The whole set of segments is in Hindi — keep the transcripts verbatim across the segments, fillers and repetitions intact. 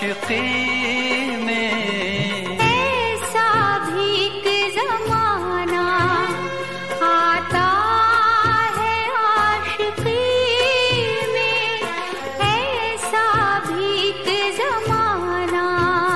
आशिकी में। ऐसा भी एक ज़माना आता है आशिकी में, ऐसा भी एक ज़माना।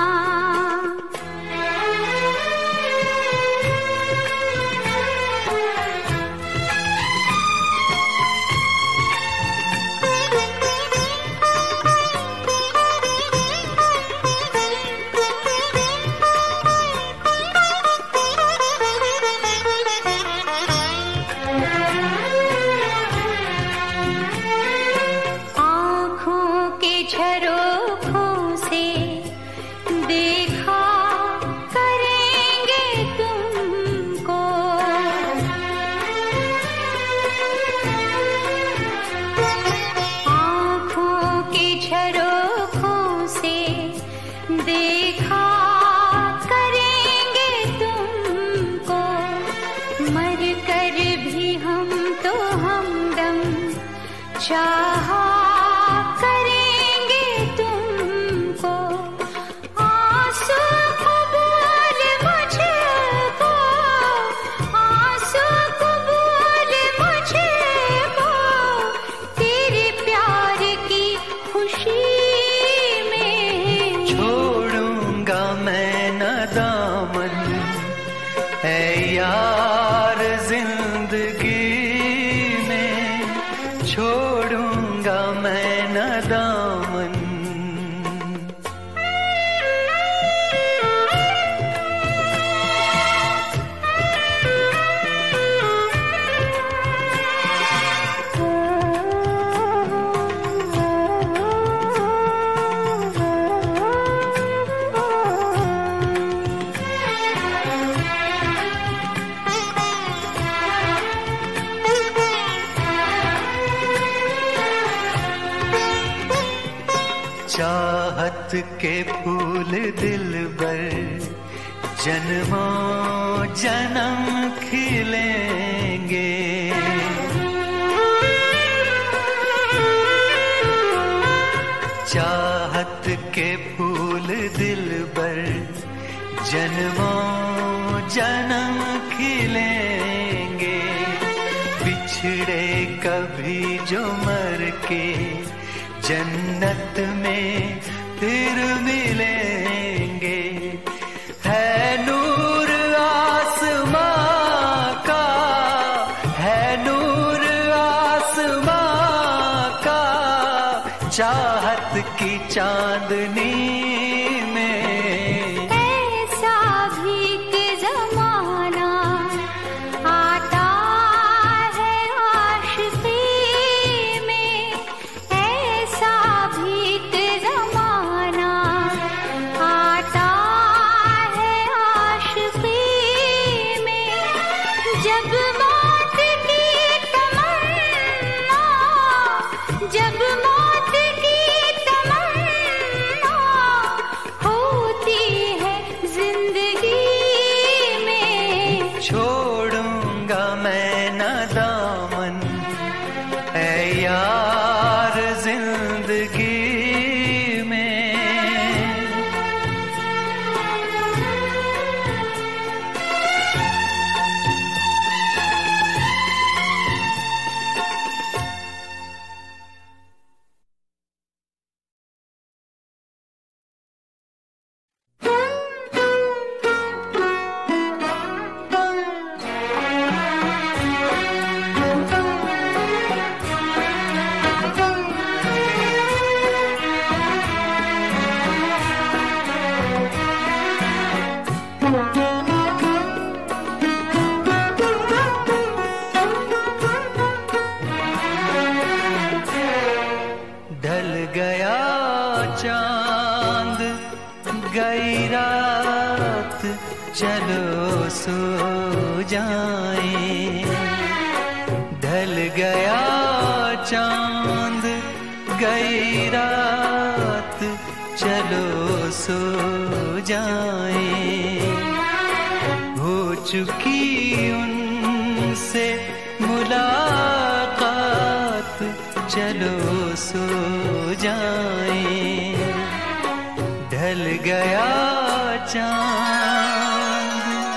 चाहा करेंगे तुमको, आंसू कबूल मुझको, आंसू कबूल मुझको, तेरे प्यार की खुशी में। छोड़ूंगा मैं न दामन है यार जिंदगी, छोड़ूंगा मैं न दामन। चाहत के फूल दिल पर जन्मों जन्म खिलेंगे, चाहत के फूल दिल पर जन्मों जन्म खिलेंगे, बिछड़े कभी जो मर के जन्नत में फिर मिलेंगे। है नूर आसमां का, है नूर आसमां का, चाहत की चांदनी में। ऐसा भी एक ज़माना आता है आशिकी में, ऐसा भी एक ज़माना आता है आशिकी में। जब मौत की तमन्ना, जब मौत की तमन्ना होती है जिंदगी में। छोड़ूंगा मैं न दामन है यार जिंदगी में। ढल गया चांद गई रात, चलो सो जाएं। ढल गया चांद गई रात, चलो सो जाएं। हो चुकी उनसे मुलाकात, चलो सो जाएं। ढल गया चांद।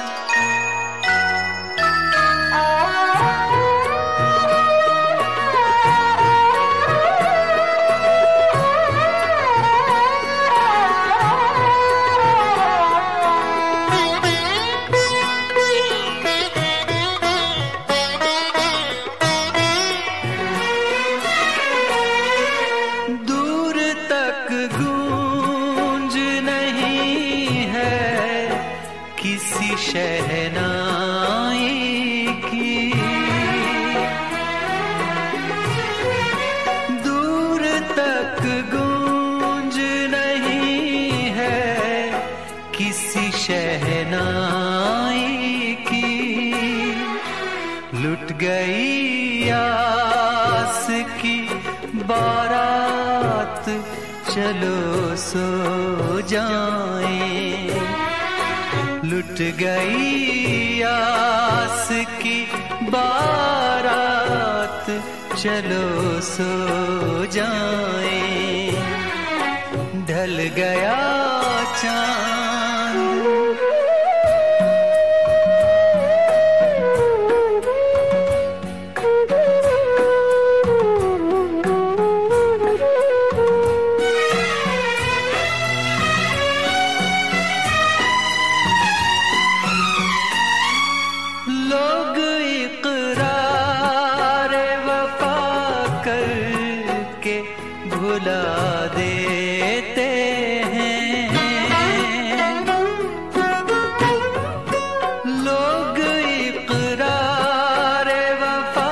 दूर तक गूंज नहीं है किसी शहनाई की, दूर तक गूंज नहीं है किसी शहनाई की। लुट गई आस की बारात, चलो सो जाएं। लुट गई आस की बारात, चलो सो जाएं। ढल गया चांद। लोग इकरार वफा करके भुला देते हैं। लोग इकरार वफा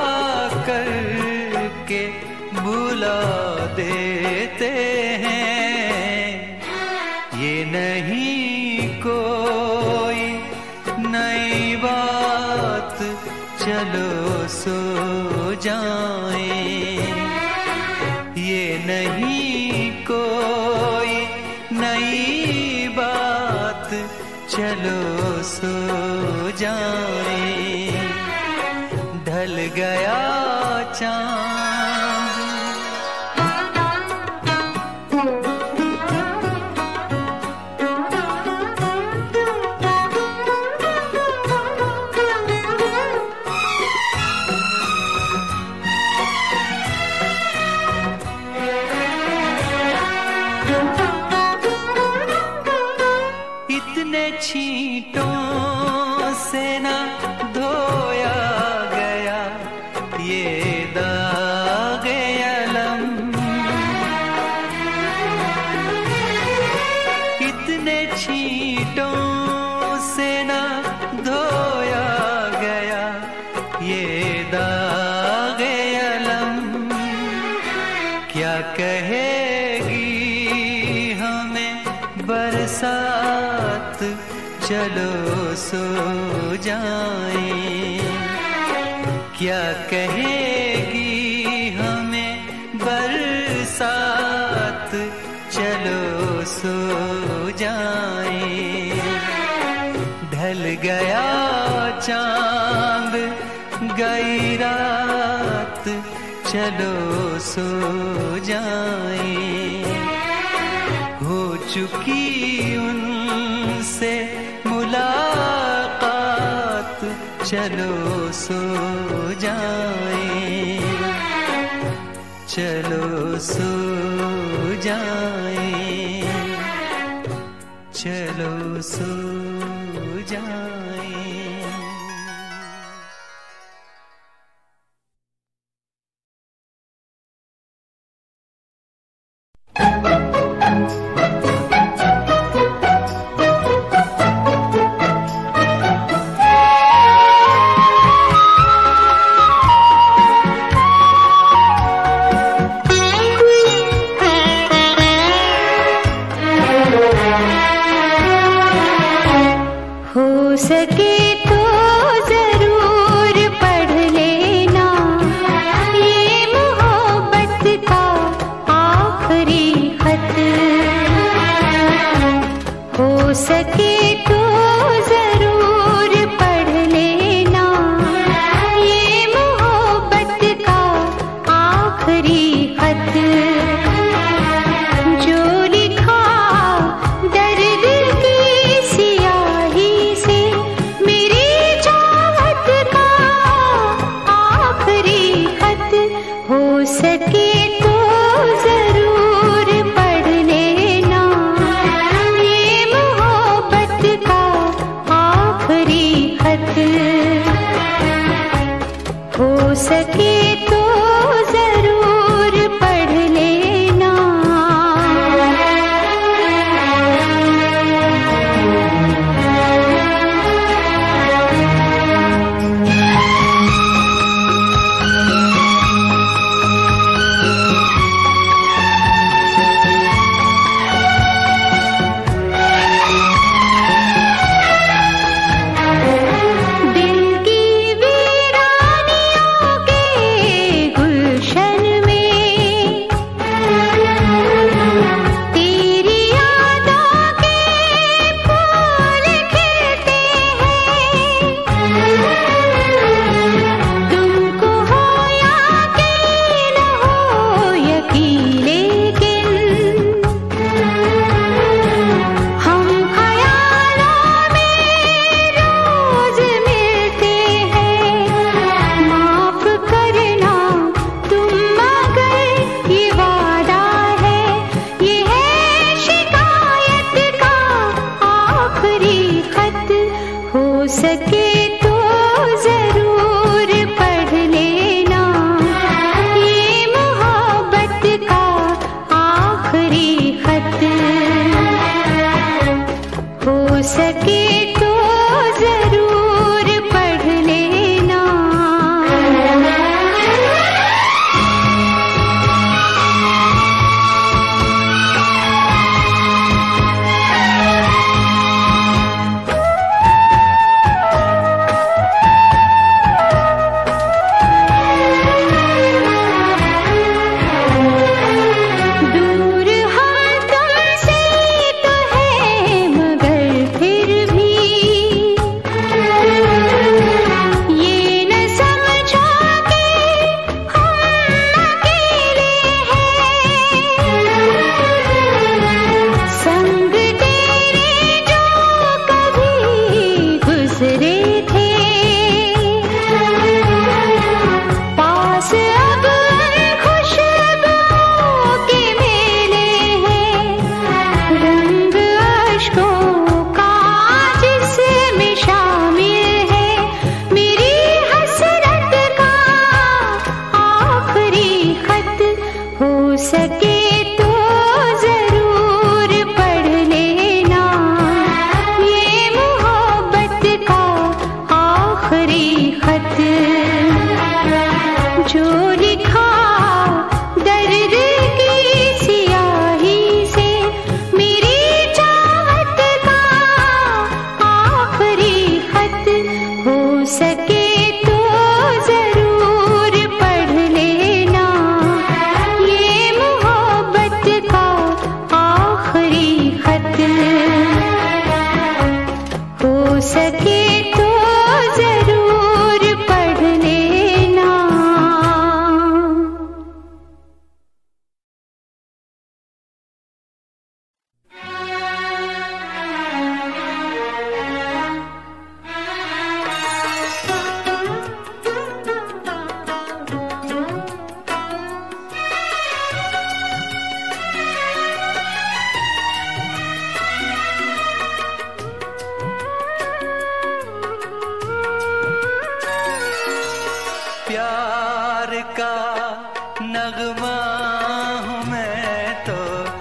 करके भुला देते हैं। ये नहीं कोई नई बात, चलो सो जाएं। ये नहीं कोई नई बात, चलो सो जाएं। ढल गया चांद। इतने छींटों से न धोया गया ये दागे अलम। इतने छींटों से न धोया गया ये दागे अलम। क्या कहेगी हमें बरसात, चलो सो जाएं। क्या कहेगी हमें बरसात, चलो सो जाएं। ढल गया चांद गई रात, चलो सो जाएं। हो चुकी उनसे मुलाकात, चलो सो जाएं। चलो सो जाएं। चलो सो जाएं। सके तो जरूर पढ़ लेना, ये मोहब्बत का आखिरी खत। हो सके तो जरूर पढ़ लेना। दूर हम तुमसे तो है मगर फिर भी ये न समझो कि हम अकेले हैं। संग तेरे जो कभी गुजरे थे, पास अब खुशबुओं के मेले हैं। रंग अश्कों का जिसमें शामिल है, मेरी हसरत का आखिरी खत। हो सके तो जरूर पढ़ लेना, ये मोहब्बत का आखिरी खत। जो लिखा दर्द की सियाही से, मेरी चाहत का आखिरी खत। हो सके तो जरूर पढ़ लेना, ये मोहब्बत का आखिरी खत। हो सके तो जरूर पढ़ लेना। प्यार का नगमा हूँ मैं तो,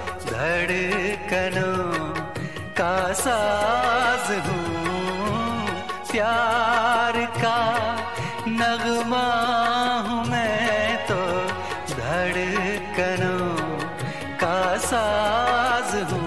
धड़कनों का साज हूँ। प्यार का नगमा हूँ मैं तो, धड़कनों का साज हूँ।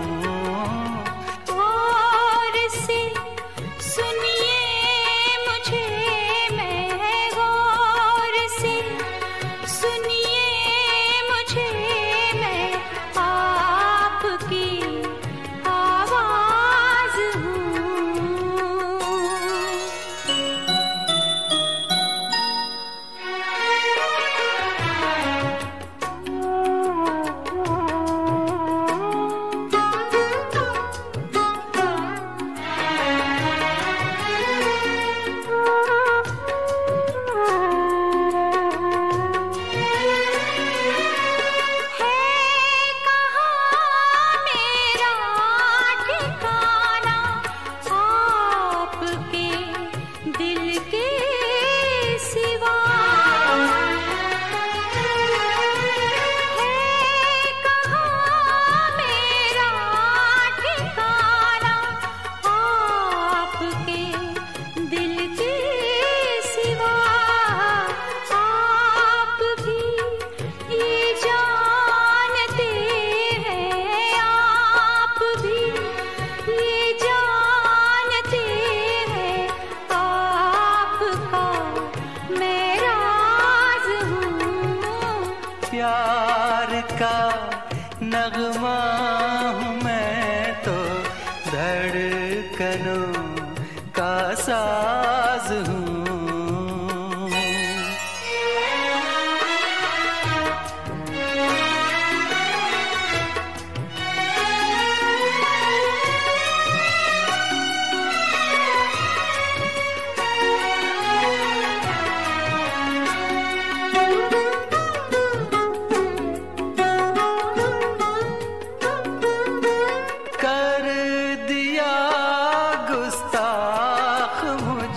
गौर से सुनिए मुझे, मैं गौर से सुनिए मुझे, मैं आपकी आवाज प्यार का नगमा हूँ मैं तो, धड़कनों का साज हूँ। कर दिया गुस्ताख मुझ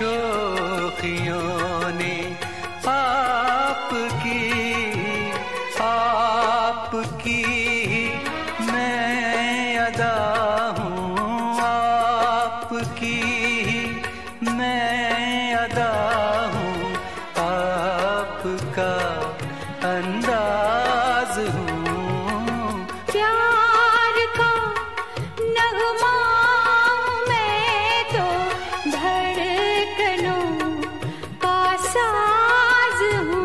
शोखियों ने आपकी आपकी मैं अदा हूँ, आपकी मैं अदा हूँ, आपका अंदाज हूँ। प्यार का नगमा मैं तो धड़कनों का साज हूँ।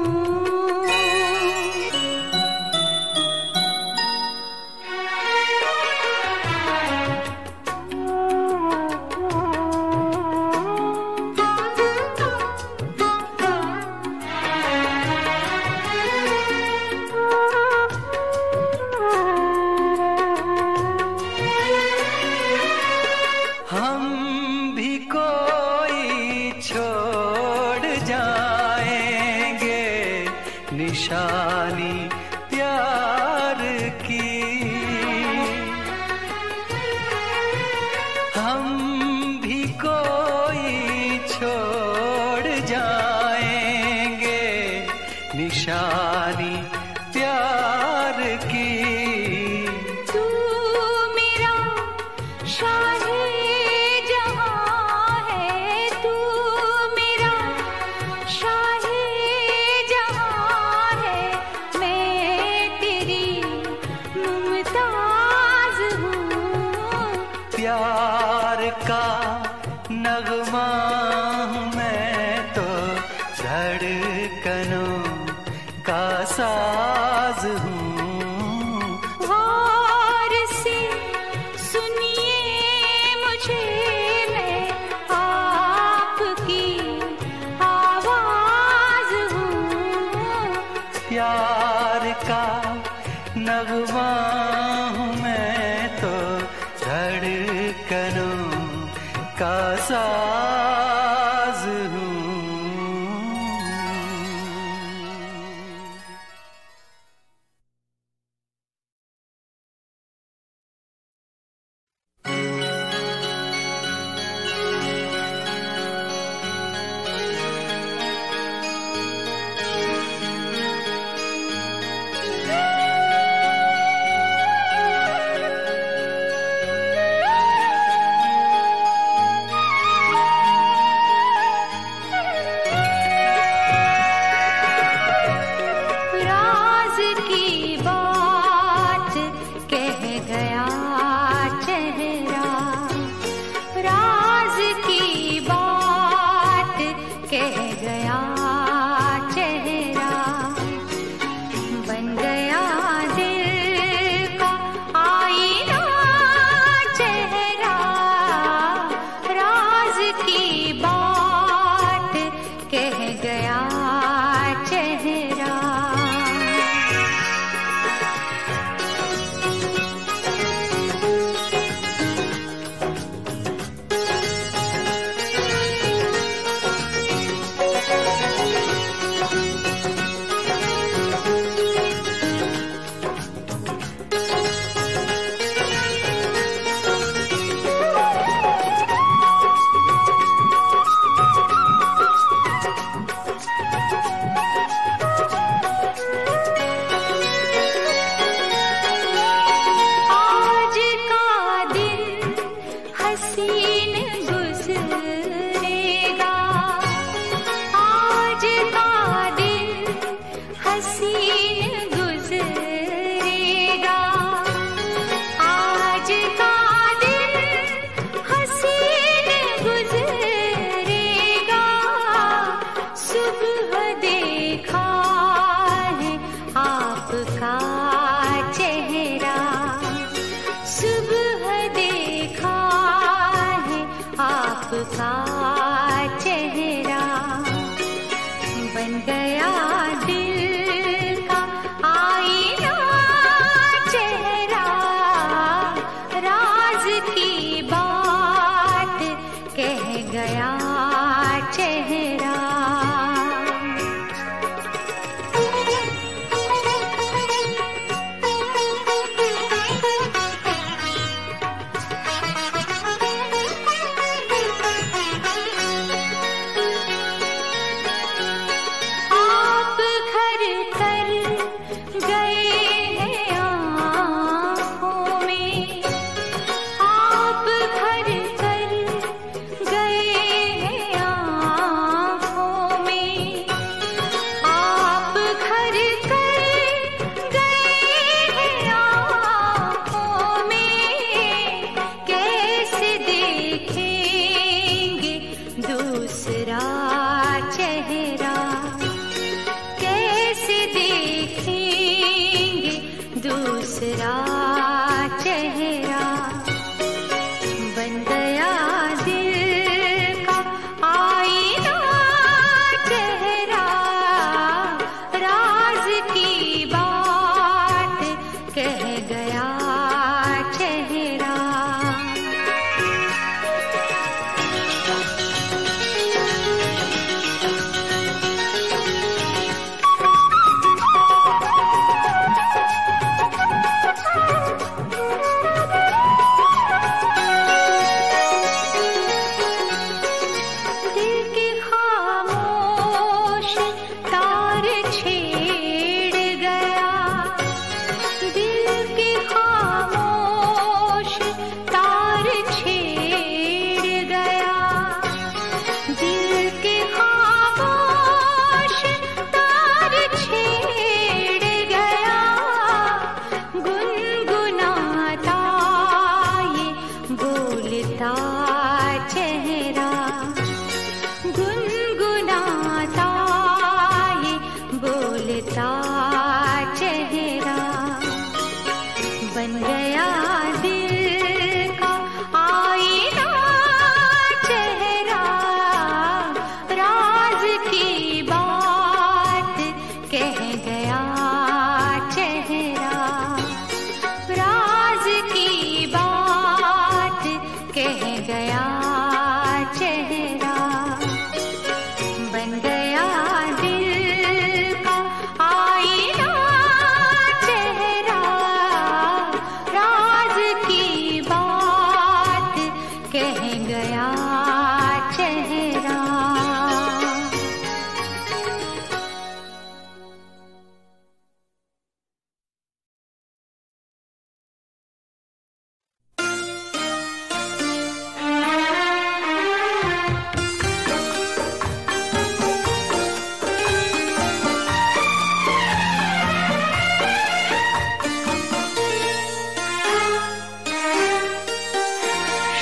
हम भी कोई छोड़ जाएंगे निशानी प्यार की, हम भी कोई छोड़ जाएंगे निशानी प्यार की। तू मेरा शाहे जहां है, तू मेरा शाहे जहां है, मैं तेरी मुमताज हूँ। प्यार का नगमा हूँ मैं तो धड़कनों का साज हूँ। गौर से सुनिए मुझे, मैं आपकी आवाज हूँ। प्यार का नगमा हूँ मैं तो धड़कनों का साज हूँ। राज की बात कह गया चेहरा, राज की बात कह गया चेहरा, बन गया दिल का आईना चेहरा। राज की बात कह गया चेहरा। आज का दिन हसीन गुजरेगा, आज का दिन हसीन गुजरेगा, आज का दिन हसीन गुजरेगा। सुबह देखा है आपका चेहरा, सुबह देखा है आपका चेहरा, बन गया दिल का आईना चेहरा। राज की बात कह गया चेहरा।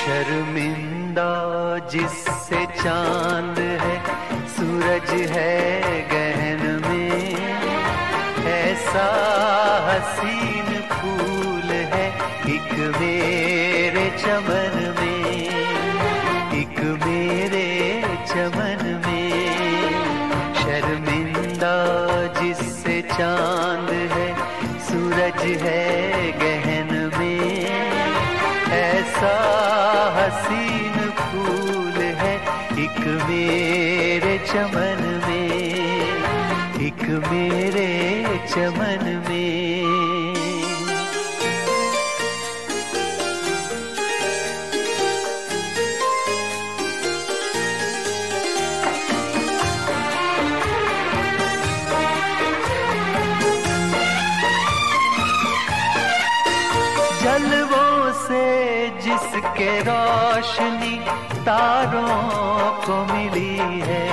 शर्मिंदा जिससे चांद है सूरज है गहन में, ऐसा हसीन फूल है एक मेरे चमन में, एक मेरे चमन में। शर्मिंदा जिससे चांद है सूरज है गहन में, ऐसा हसीन फूल है एक मेरे चमन में, एक मेरे चमन में। जलवों से जिसके रोशनी तारों को मिली है,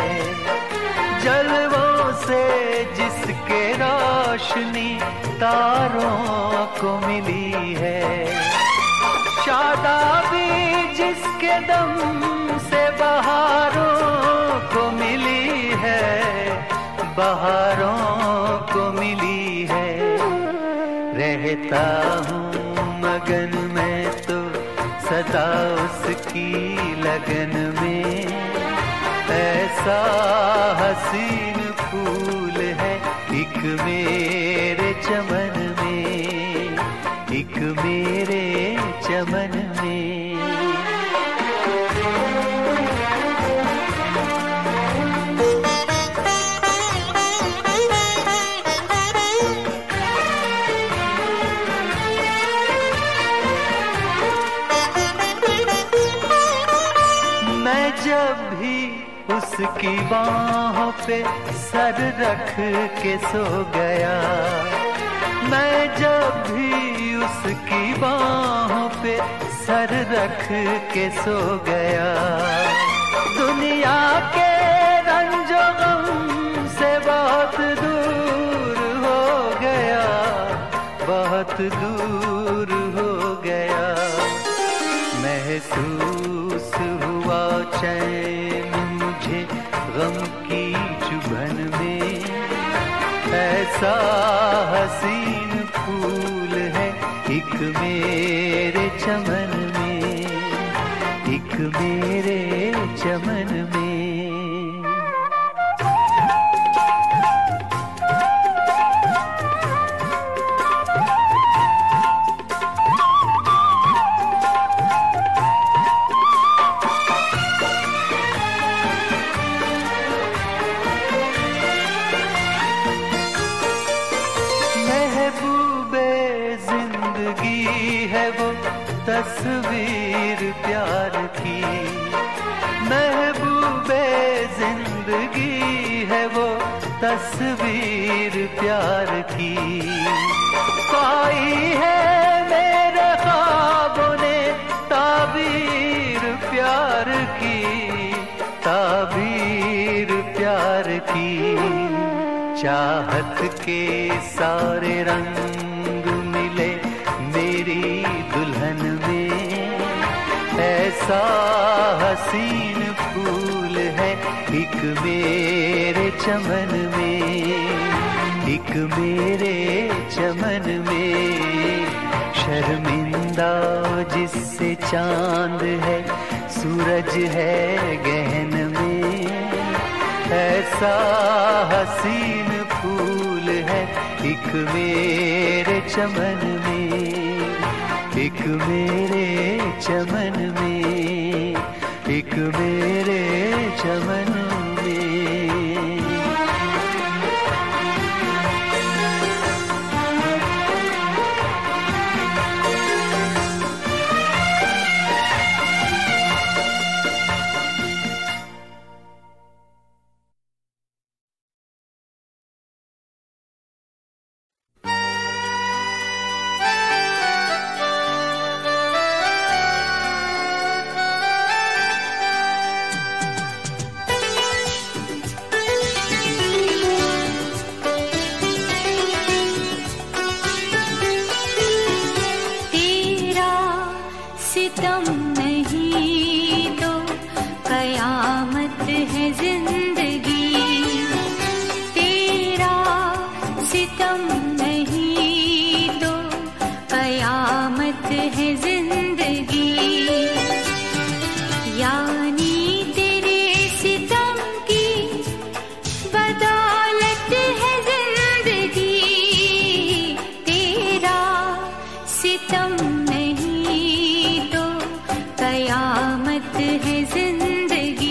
जलवों से जिसके रोशनी तारों को मिली है, शादाबी जिसके दम से बहारों को मिली है, बहारों को मिली है। रहता हूँ मगन में तो सदा उसकी लगन में, ऐसा हसीन फूल है एक मेरे चमन में, एक मेरे चमन में। जब भी उसकी बाहों पे सर रख के सो गया, मैं जब भी उसकी बाहों पे सर रख के सो गया, दुनिया के रंजो गम से बहुत दूर हो गया, बहुत दूर हो गया। महसूस हुआ चैन मुझे गम की चुभन में, ऐसा हसीन फूल है एक मेरे चमन में, एक मेरे चमन में। है वो तस्वीर प्यार की, महबूबे जिंदगी है वो तस्वीर प्यार की। पाई है मेरे ख्वाबों ने ताबीर प्यार की, ताबीर प्यार की। चाहत के सारे रंग मिले मेरी दुल्हन में, ऐसा हसीन फूल है एक मेरे चमन में, एक मेरे चमन में। शर्मिंदा जिससे चांद है सूरज है गहन में, ऐसा हसीन फूल है एक मेरे चमन में, एक मेरे चमन में, एक मेरे चमन में। नहीं तो कयामत है जिंदगी, तेरा सितम नहीं तो कयामत है जिंदगी। यानी तेरे सितम की बदौलत है जिंदगी, तेरा सितम नहीं तो कयामत है जिंदगी।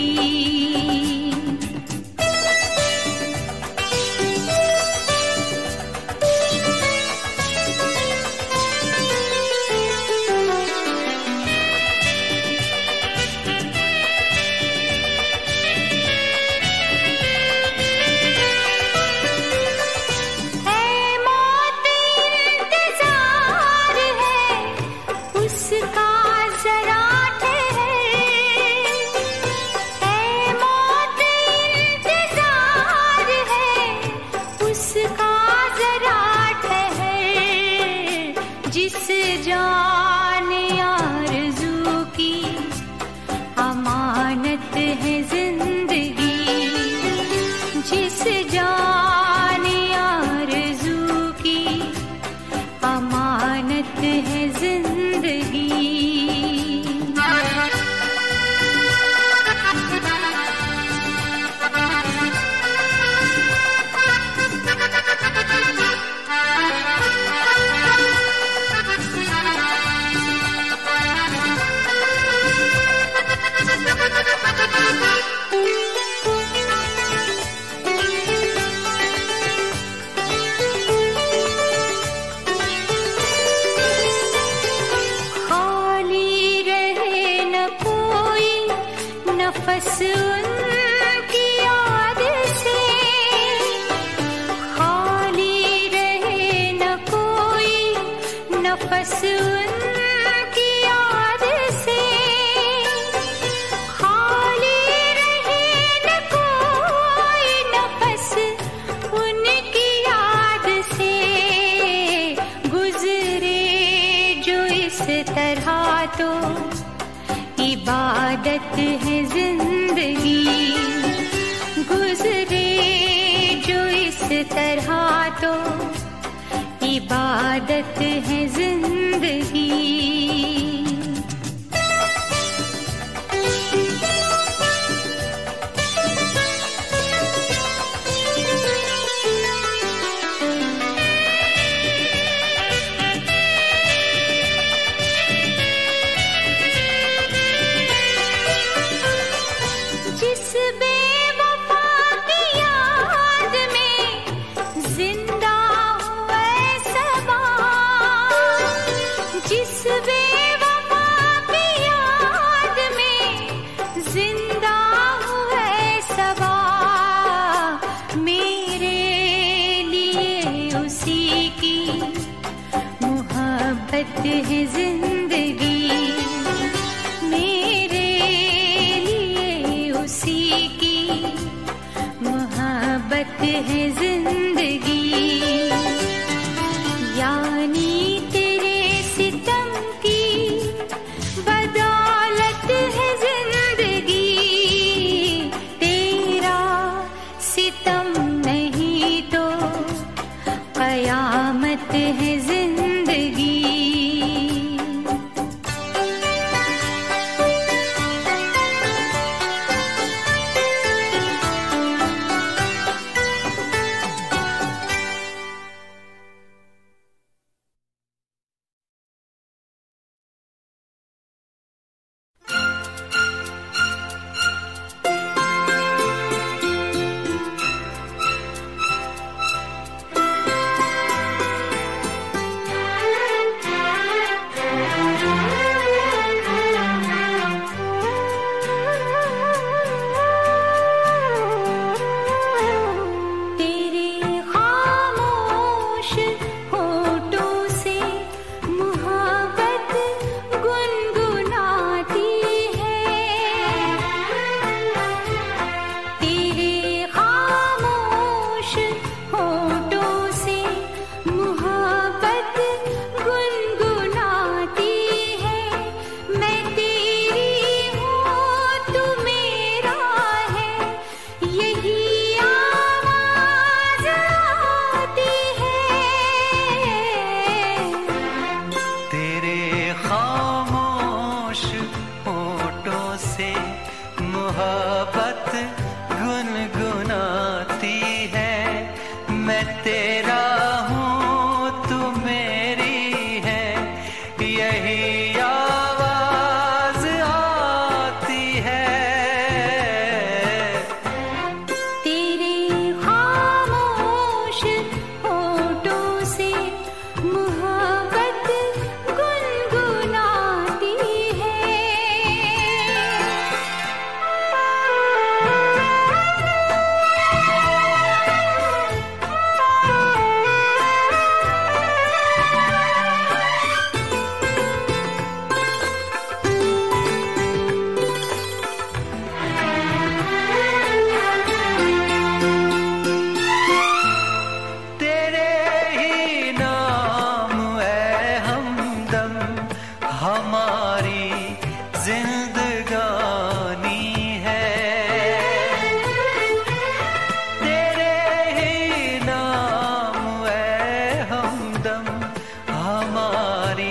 जिस जान आरज़ू की अमानत है जिंदगी, जिस जान आरज़ू की अमानत है जिंदगी। नफस उनकी याद से खाली रहे न कोई, नफस उनकी याद से खाली रहे न कोई, नफस उनकी याद से गुजरे जो इस तरह तो इबादत है जिंदगी, गुजरे जो इस तरह तो इबादत है जिंदगी। जिस बेवफा की याद में जिंदा हुए सबा, जिस बेवफा की याद में जिंदा हुए सबा, मेरे लिए उसी की मोहब्बत है जिंदगी, उसी की मोहब्बत है जिंदगी। यानी तेरे सितम की बदौलत है जिंदगी, तेरा सितम नहीं तो कयामत है जिंदगी। खामोश होठों से मोहब्बत गुनगुनाती है। मैं तेरा हूँ तू मेरी है, यही आवाज आती है। तेरे खामोश होठों से मोहब्बत गुनगुनाती है। तेरे ही नाम है हमदम, हमारी जिंदगानी है। तेरे ही नाम है हमदम, हमारी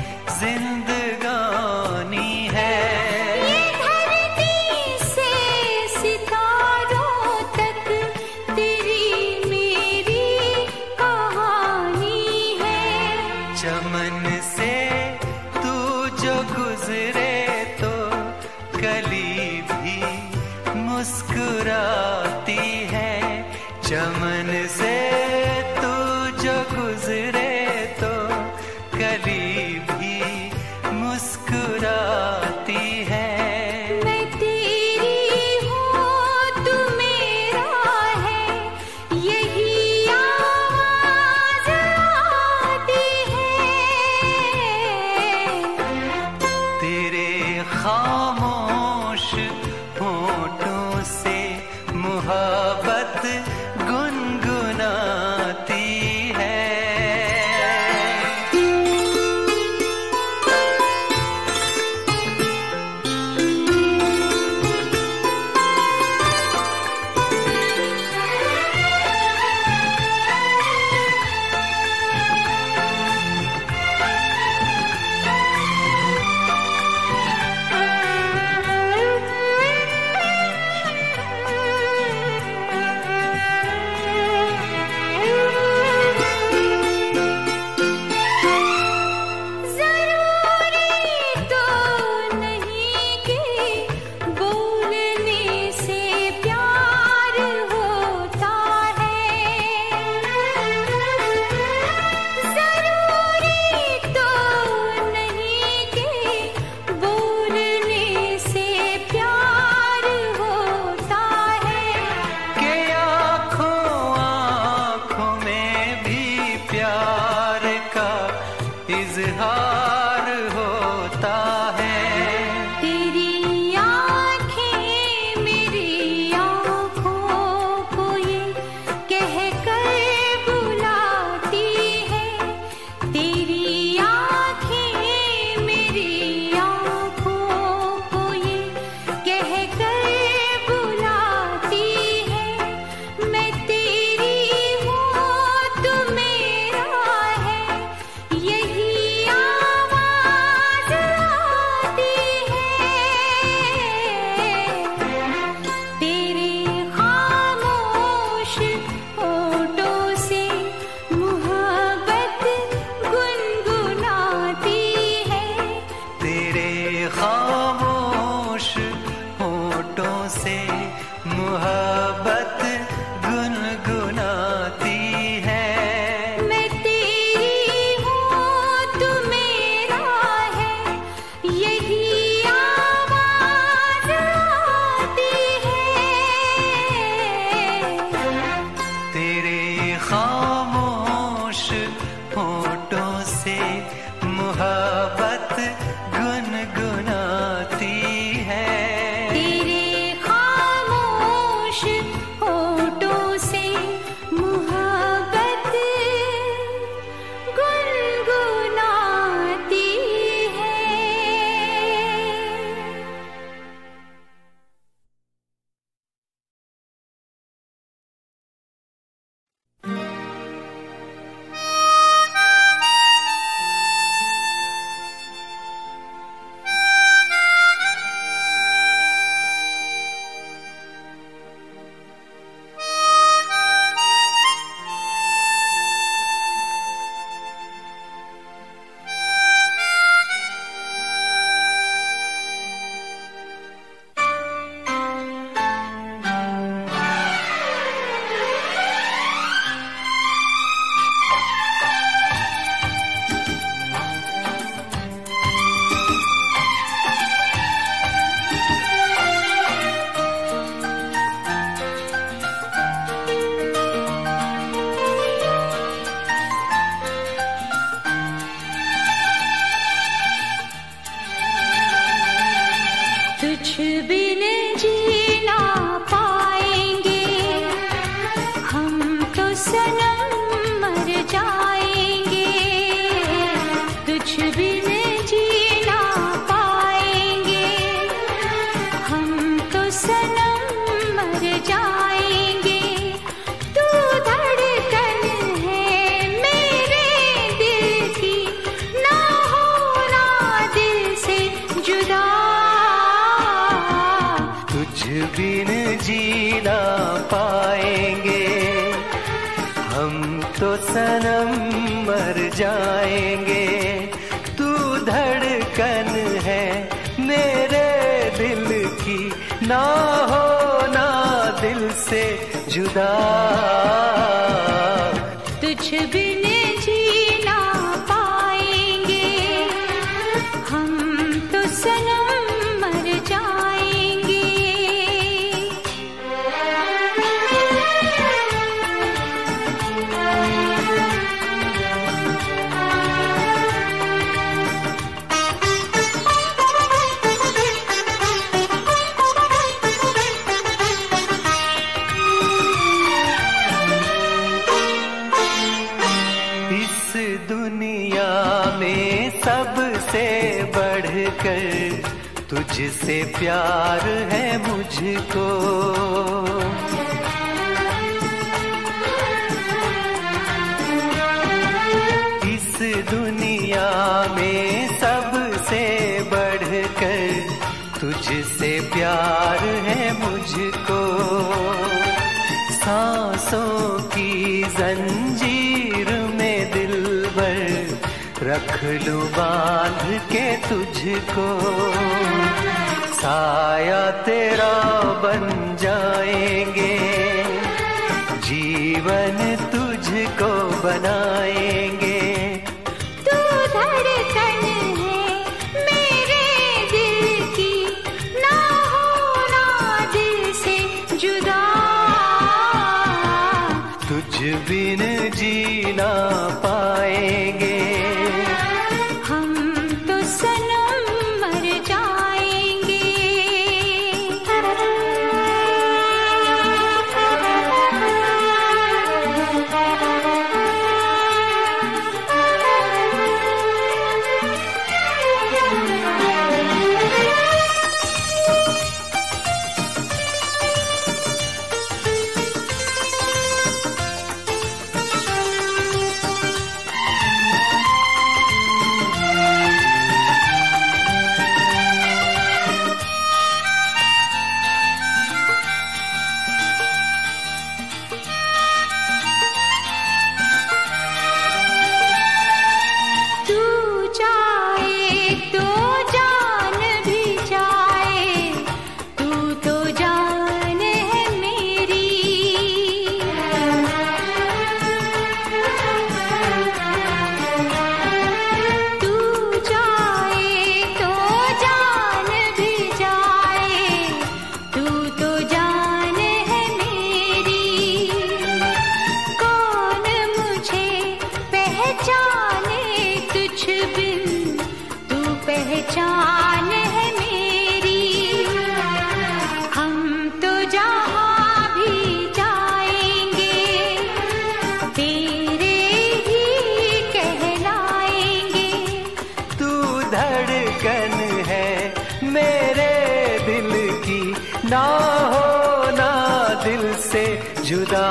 जिंदगानी है। ये धरती से सितारों तक तेरी मेरी कहानी है। चमन से तू जो गुजरे तो कली भी मुस्कुराती है। चमन से तू जो गुजरे तो कली भी मुस्कुराती है। मैं तेरी हूँ तू मेरा है, यही आवाज आती है। तेरे खामोश होठों से मोहब्बत गुनगुनाती है। तुझ बिन जीना पाएंगे हम तो सनम मर जाएंगे। तुझ बिन जीना पाएंगे हम तो सनम मर जाएंगे। तू धड़कन है मेरे दिल की, ना होना दिल से जुदा। तुझ बिन जीना पाएंगे हम तो सनम मर जाएंगे। तू धड़कन है मेरे दिल की, ना होना दिल से जुदा। तुझ बिन जीना पाएंगे हम तो सनम मर जाएंगे। इस दुनिया में सबसे बढ़कर तुझसे प्यार है मुझको। इस दुनिया में सबसे बढ़कर तुझसे प्यार है मुझको। सांसों की जंजीर में दिलबर रख लूं बांध के तुझको। साया तेरा बन जाएंगे, जीवन तुझको बनाएंगे। तू धड़कन है मेरे दिल की, ना होना दिल से जुदा। तुझ बिन जीना पाएंगे हम तो सनम मर जाएंगे। पहचान है मेरी, हम तो जहाँ भी जाएंगे तेरे ही कहलाएंगे। तू धड़कन है मेरे दिल की, ना हो ना दिल से जुदा।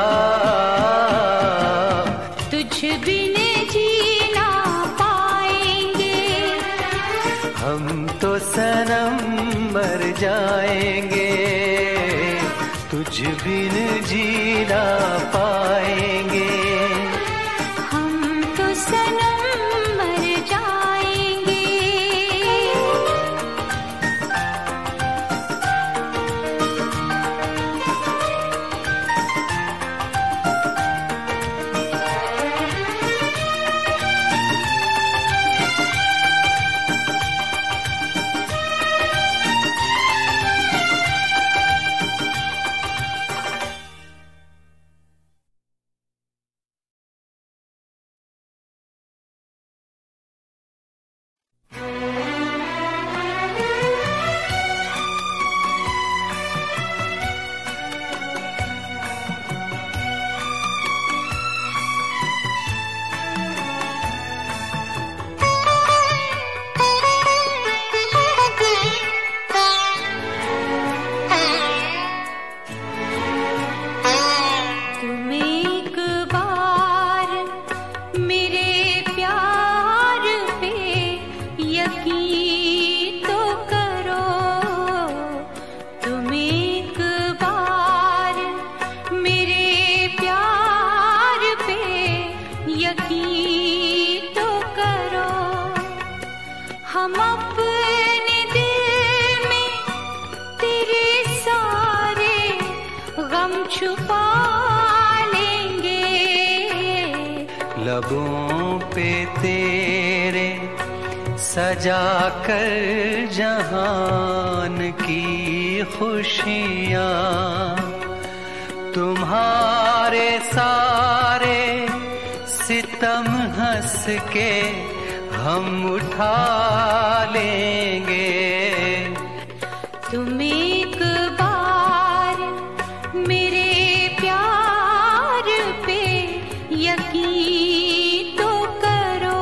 तुझ बिन जीना पाएंगे हम तो सनम मर जाएंगे, तुझ बिन जीना पाएंगे। हम तो सनम मर जाएंगे। छुपा लेंगे। लबों पे तेरे सजा कर जहान की खुशियाँ, तुम्हारे सारे सितम हंस के हम उठा लेंगे। तुम एक बार मेरे प्यार पे यकीन तो करो।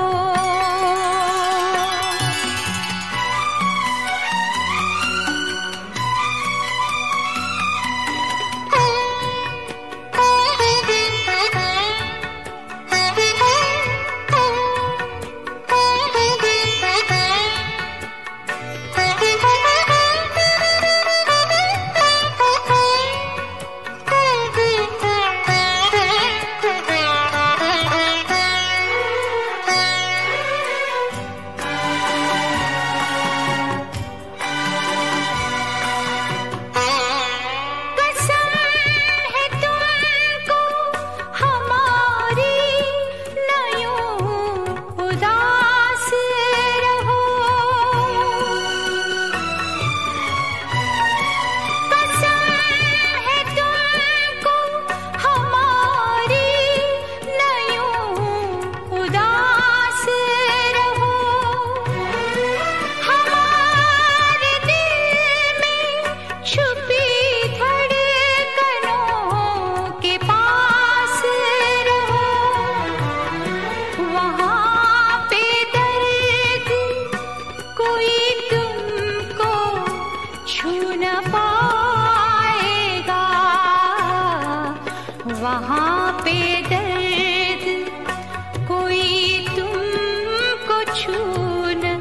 वहाँ पे दर्द कोई तुमको छू न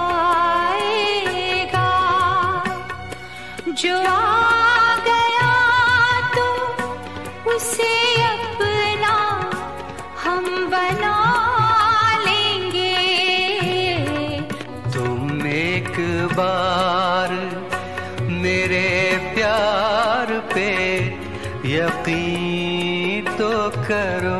पाएगा। जो आ गया तो उसे अपना हम बना लेंगे। तुम एक बार मेरे प्यार पे यकीन तो करो।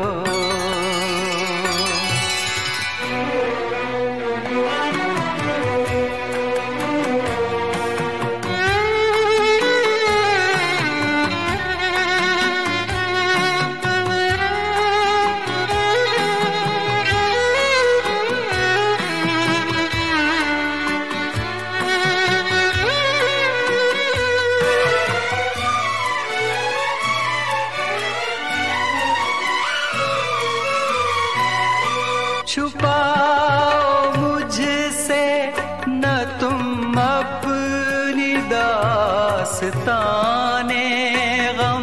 छुपाओ मुझसे न तुम अपनी दास्ताने गम।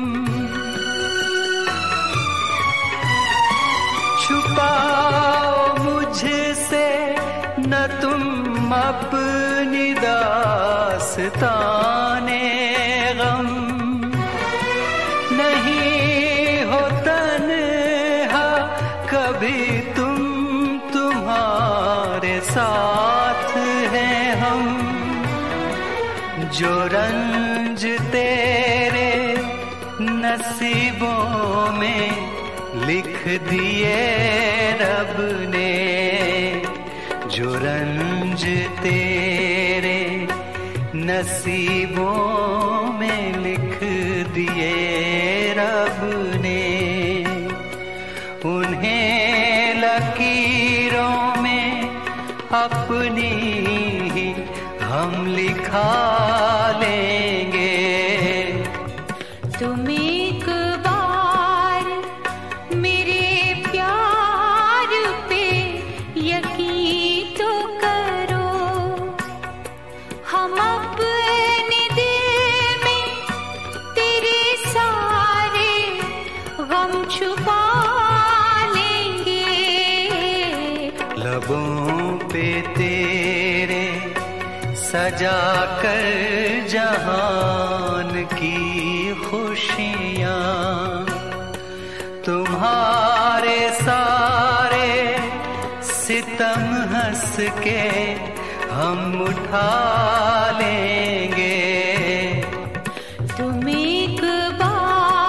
छुपाओ मुझसे न तुम अपनी दास्ताने गम। नहीं हो तन्हा कभी तुम, तुम्हारे साथ हैं हम। जो रंज तेरे नसीबों में लिख दिए रब ने। जो रंज तेरे नसीबों में लिख दिए रब ने, उन्हें लकीरों में अपनी ही हम लिखा लेंगे। तुम एक बार मेरे प्यार पे यकीन तो करो। हम अपने दिल में तेरे सारे गम छुपा लबों पे तेरे सजा कर जहान की खुशियाँ, तुम्हारे सारे सितम हंस के हम उठा लेंगे। तुम एक बार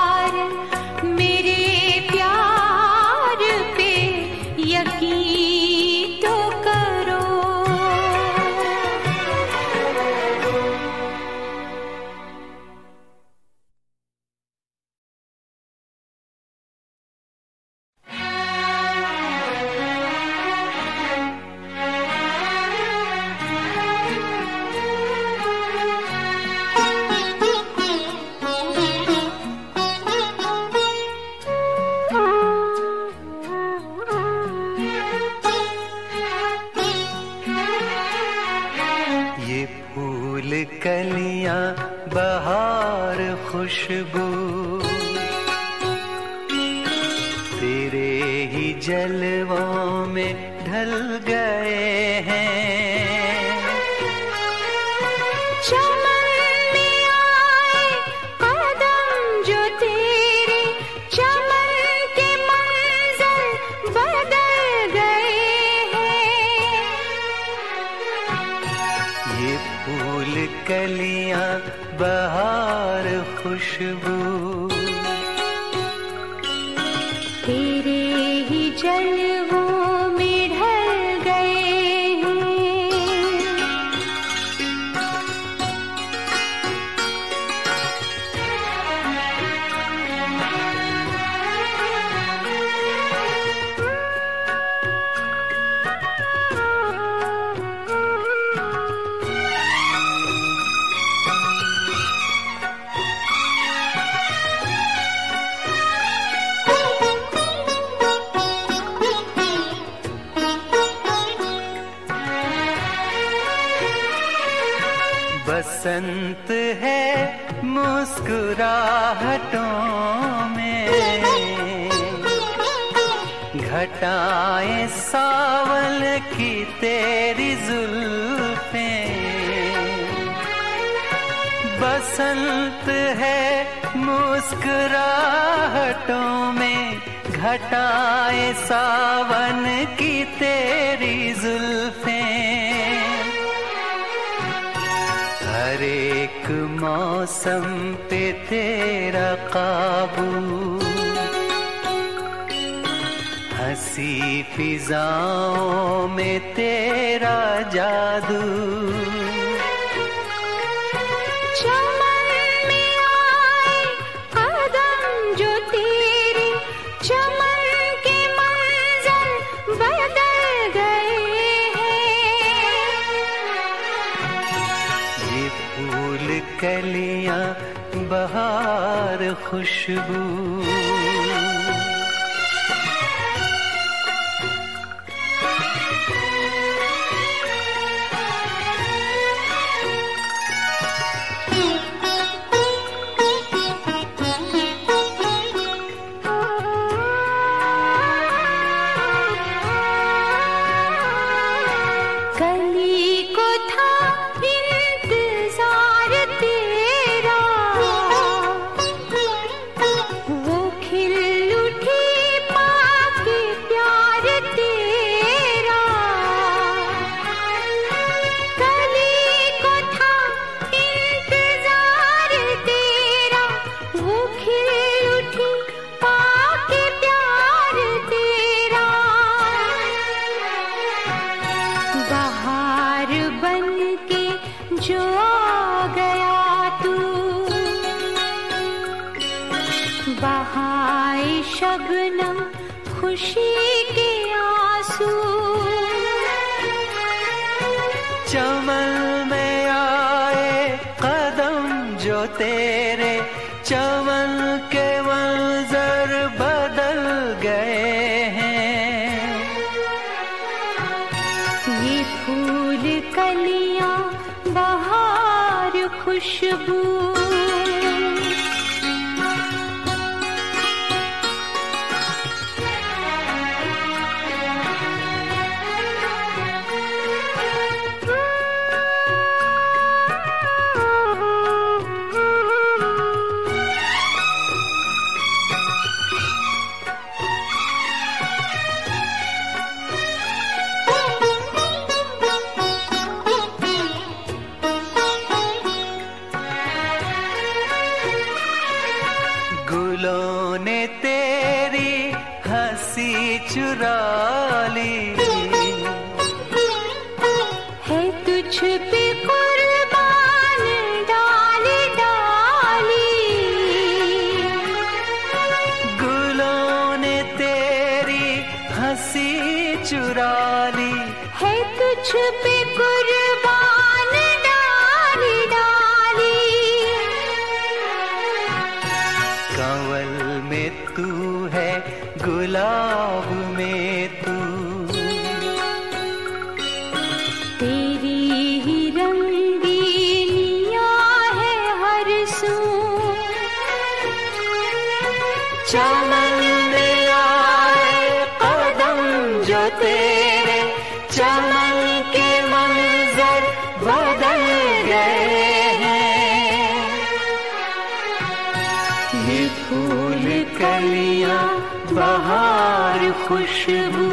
कलियां बहार खुशबू, तेरे ही जलवों में ढल गए हैं। चमन में आए कदम जो तेरे, चमन के मंजर बदल गए हैं। ये फूल कलियां बहार खुशबू, तेरे ही जलवों में ढल गए हैं। बसंत है मुस्कुराहटों में, घटाएं सावन की तेरी जुल्फें। बसंत है मुस्कुराहटों में, घटाएं सावन की तेरी जुल्फें। हर एक मौसम पे तेरा काबू, हंसी फिजाओं में तेरा जादू। चमन में आए कदम जो तेरे, चमन के मंजर बदल गए हैं। ये फूल कलियां बहार खुशबू, जो आ गया तू, बहाए शबनम खुशी के आंसू। चमन में आए कदम जो तेरे, चमन के मंजर बदल गए हैं। ये फूल कलियां बहार खुशबू, गुलों ने तेरी हंसी चुरा ली, है तुझ पे कुर्बान डाली डाली। गुलों ने तेरी हंसी चुरा ली, है तुझ पे कुर्बान डाली डाली। कंवल में तू है, गुलाब में तू, चमन में आए कदम जो तेरे, चमन के मंजर बदल गए हैं। ये फूल कलियां बहार खुशबू,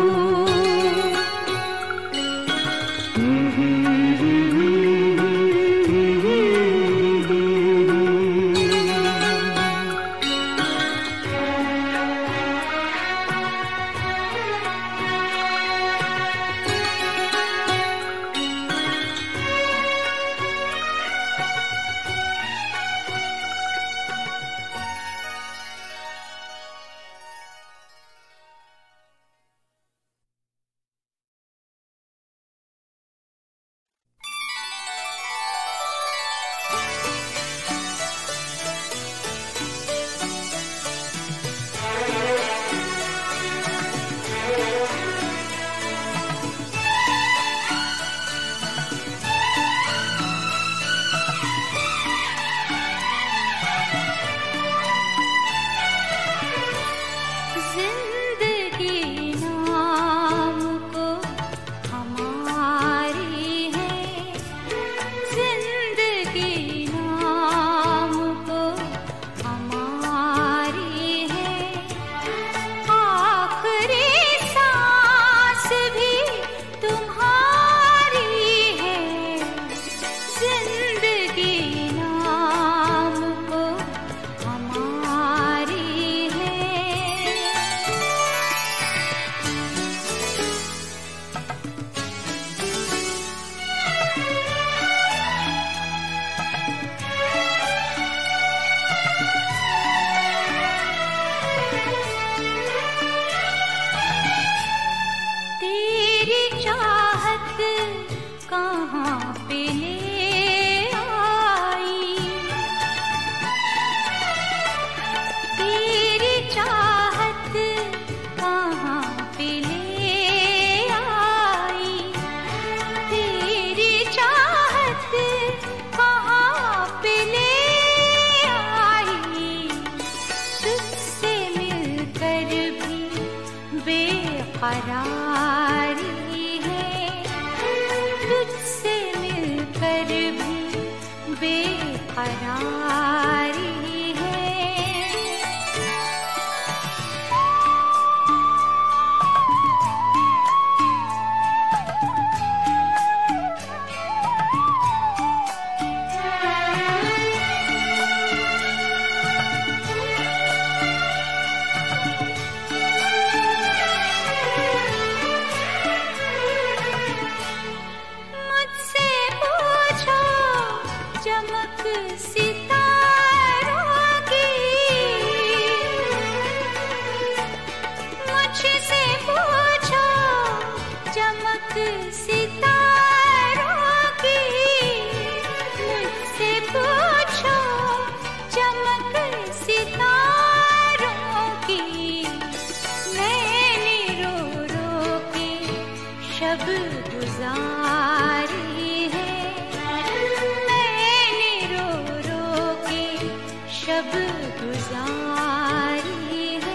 बेकरारी है, तुझसे मिलकर भी बेकरारी है। चमक सितारों की, मुझसे पूछो चमक सितारों की, मुझसे पूछो चमक सितारों की। मैंने रो रो के शब गुजारी है, शब गुजारी है।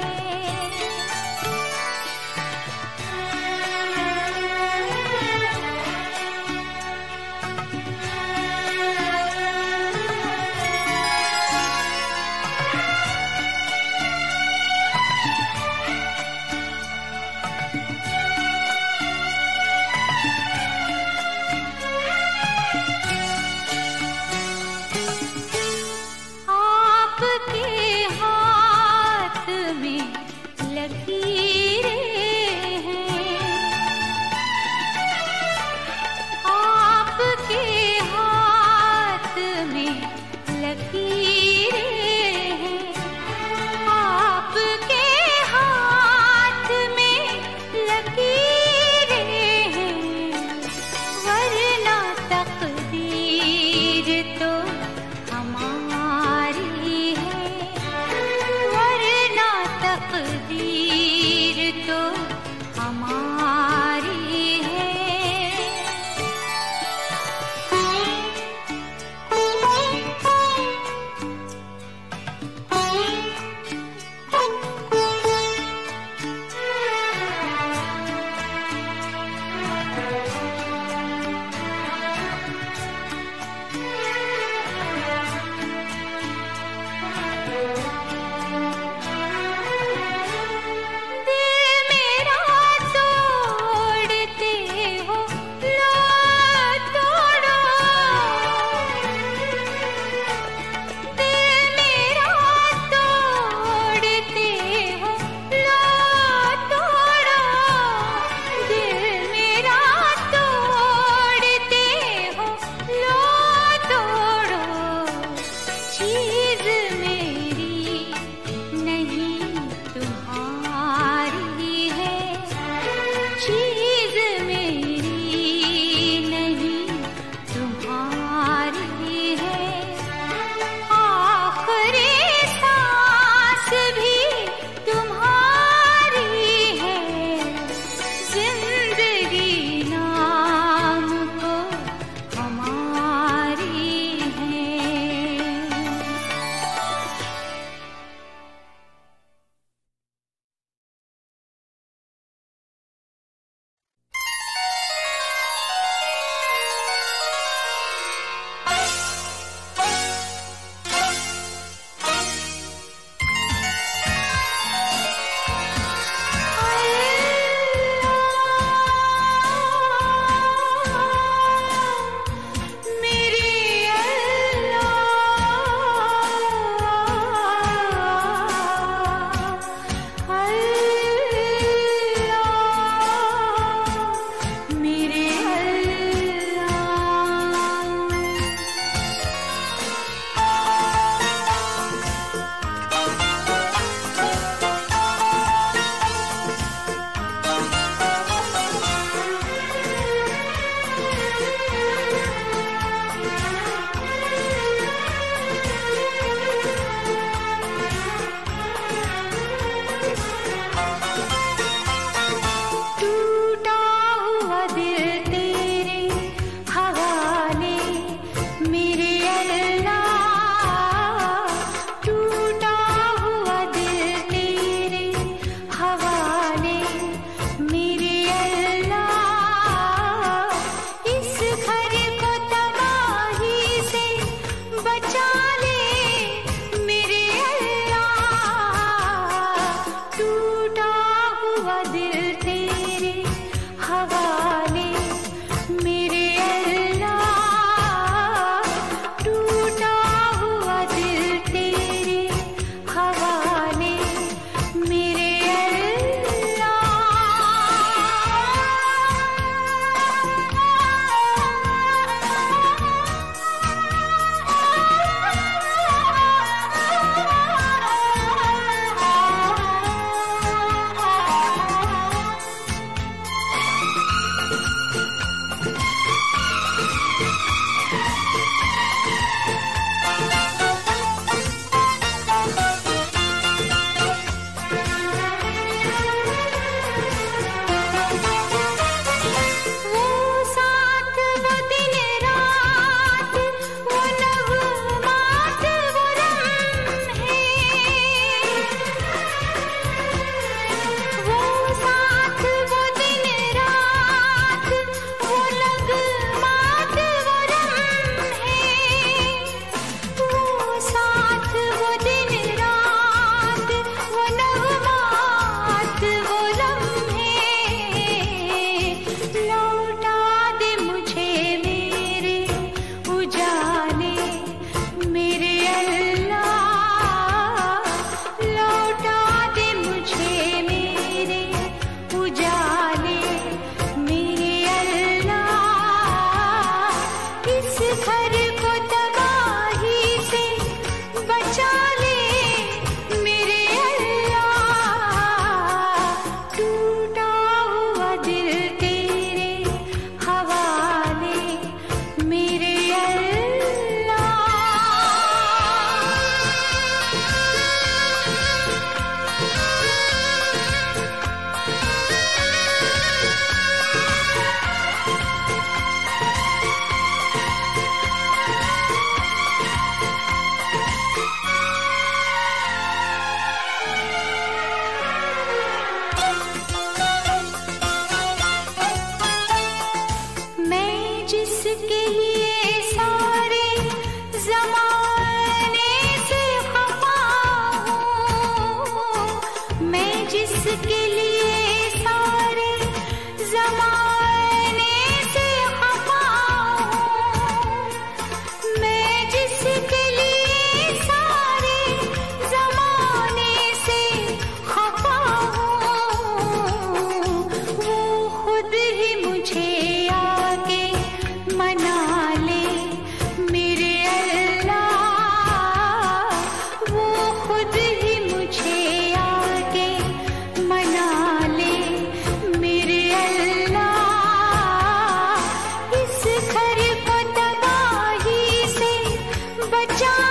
बचा